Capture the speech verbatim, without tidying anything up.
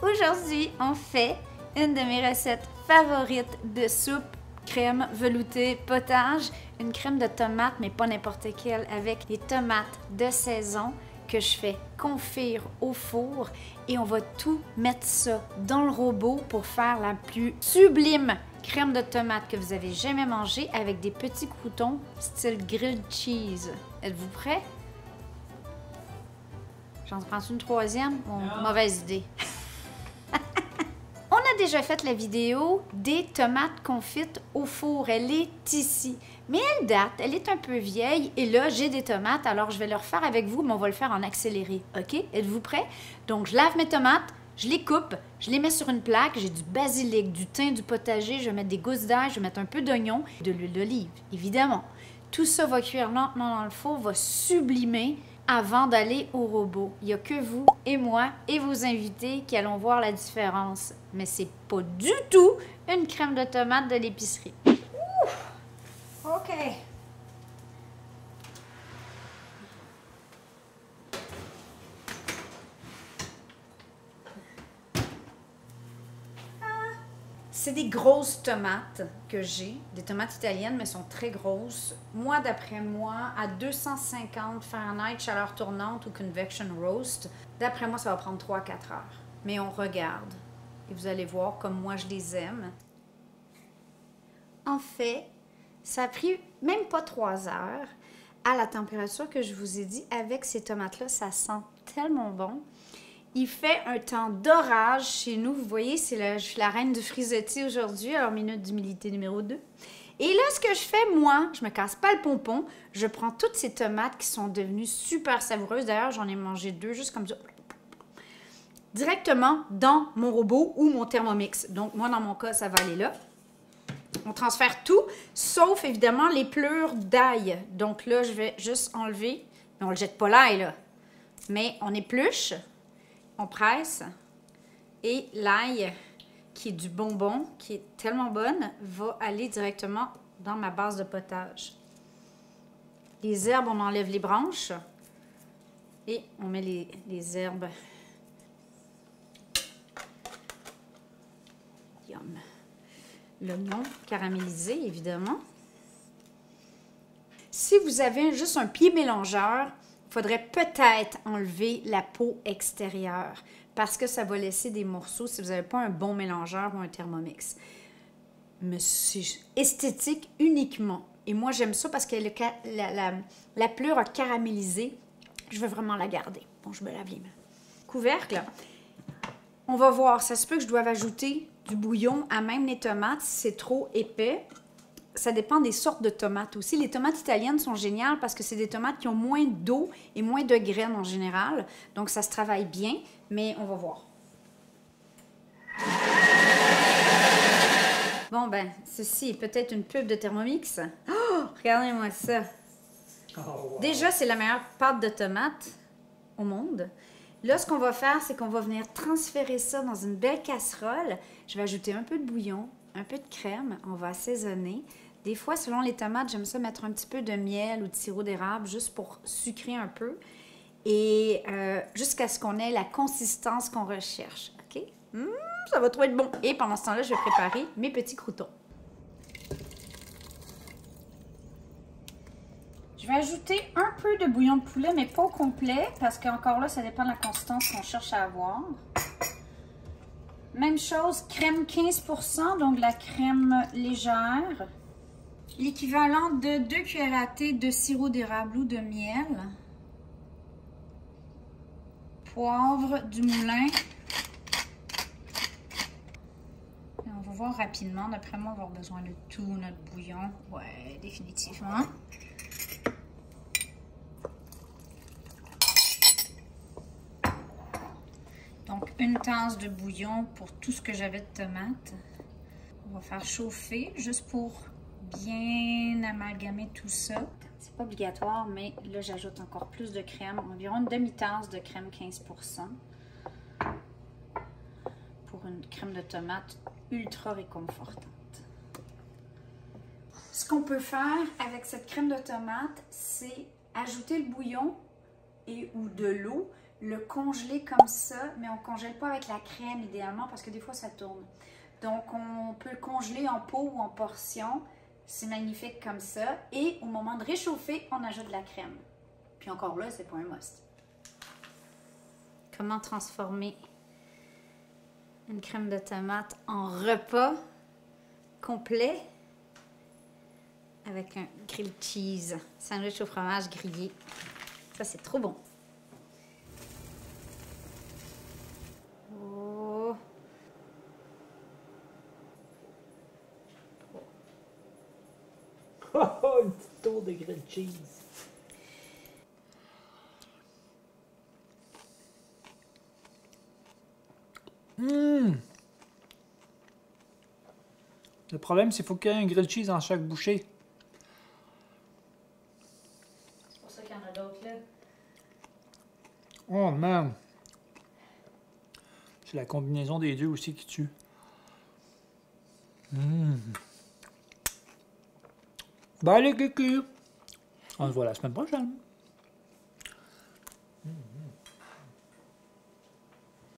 Aujourd'hui, on fait une de mes recettes favorites de soupe, crème veloutée potage, une crème de tomate, mais pas n'importe quelle, avec les tomates de saison que je fais confire au four et on va tout mettre ça dans le robot pour faire la plus sublime crème de tomate que vous avez jamais mangée avec des petits croûtons style grilled cheese. Êtes-vous prêts? J'en prends une troisième? Oh, mauvaise idée. On a déjà fait la vidéo des tomates confites au four. Elle est ici. Mais elle date, elle est un peu vieille. Et là, j'ai des tomates, alors je vais le refaire avec vous, mais on va le faire en accéléré. OK? Êtes-vous prêts? Donc, je lave mes tomates, je les coupe, je les mets sur une plaque. J'ai du basilic, du thym, du potager. Je vais mettre des gousses d'ail, je vais mettre un peu d'oignon, de l'huile d'olive, évidemment. Tout ça va cuire lentement dans le four, va sublimer avant d'aller au robot. Il n'y a que vous et moi et vos invités qui allons voir la différence. Mais c'est pas du tout une crème de tomate de l'épicerie. OK. C'est des grosses tomates que j'ai, des tomates italiennes, mais sont très grosses. Moi, d'après moi, à deux cent cinquante Fahrenheit, chaleur tournante ou convection roast, d'après moi, ça va prendre trois à quatre heures. Mais on regarde et vous allez voir comme moi, je les aime. En fait, ça a pris même pas trois heures à la température que je vous ai dit. Avec ces tomates-là, ça sent tellement bon. Il fait un temps d'orage chez nous. Vous voyez, c'est la, je suis la reine du frisottis aujourd'hui, alors minute d'humilité numéro deux. Et là, ce que je fais, moi, je me casse pas le pompon. Je prends toutes ces tomates qui sont devenues super savoureuses. D'ailleurs, j'en ai mangé deux juste comme ça. Directement dans mon robot ou mon Thermomix. Donc, moi, dans mon cas, ça va aller là. On transfère tout, sauf évidemment les pleurs d'ail. Donc là, je vais juste enlever. Mais on ne le jette pas l'ail, là. Mais on épluche. On presse et l'ail, qui est du bonbon, qui est tellement bonne, va aller directement dans ma base de potage. Les herbes, on enlève les branches et on met les, les herbes. Yum. L'oignon caramélisé, évidemment. Si vous avez juste un pied mélangeur, il faudrait peut-être enlever la peau extérieure parce que ça va laisser des morceaux si vous n'avez pas un bon mélangeur ou un Thermomix. Mais c'est esthétique uniquement. Et moi, j'aime ça parce que le, la, la, la pleure a caramélisé. Je veux vraiment la garder. Bon, je me lave les mains. Couvercle. On va voir. Ça se peut que je doive ajouter du bouillon à même les tomates si c'est trop épais. Ça dépend des sortes de tomates aussi. Les tomates italiennes sont géniales parce que c'est des tomates qui ont moins d'eau et moins de graines en général. Donc, ça se travaille bien, mais on va voir. Bon, ben, ceci est peut-être une pub de Thermomix. Oh, regardez-moi ça. Oh, wow. Déjà, c'est la meilleure pâte de tomate au monde. Là, ce qu'on va faire, c'est qu'on va venir transférer ça dans une belle casserole. Je vais ajouter un peu de bouillon, un peu de crème. On va assaisonner. Des fois, selon les tomates, j'aime ça mettre un petit peu de miel ou de sirop d'érable juste pour sucrer un peu. Et euh, jusqu'à ce qu'on ait la consistance qu'on recherche. OK? Mmh, ça va trop être bon. Et pendant ce temps-là, je vais préparer mes petits croûtons. Je vais ajouter un peu de bouillon de poulet, mais pas au complet, parce qu'encore là, ça dépend de la consistance qu'on cherche à avoir. Même chose, crème quinze pour cent, donc la crème légère. L'équivalent de deux cuillères à thé de sirop d'érable ou de miel. Poivre du moulin. Et on va voir rapidement. D'après moi, on va avoir besoin de tout notre bouillon. Ouais, définitivement. Donc, une tasse de bouillon pour tout ce que j'avais de tomates. On va faire chauffer juste pour bien amalgamer tout ça. C'est pas obligatoire, mais là, j'ajoute encore plus de crème. Environ une demi-tasse de crème quinze pour cent. Pour une crème de tomate ultra réconfortante. Ce qu'on peut faire avec cette crème de tomate, c'est ajouter le bouillon et ou de l'eau, le congeler comme ça, mais on ne congèle pas avec la crème idéalement parce que des fois ça tourne. Donc on peut le congeler en pot ou en portion. C'est magnifique comme ça. Et au moment de réchauffer, on ajoute de la crème. Puis encore là, c'est pas un must. Comment transformer une crème de tomate en repas complet avec un grilled cheese, sandwich au fromage grillé. Ça, c'est trop bon. Oh. Oh, une petite tour de grilled cheese. Mmh. Le problème, c'est qu'il faut qu'il y ait un grilled cheese dans chaque bouchée. C'est pour ça qu'il y en a d'autres là. Oh man! C'est la combinaison des deux aussi qui tue. Mmh. Bye les cucus! On se voit la semaine prochaine!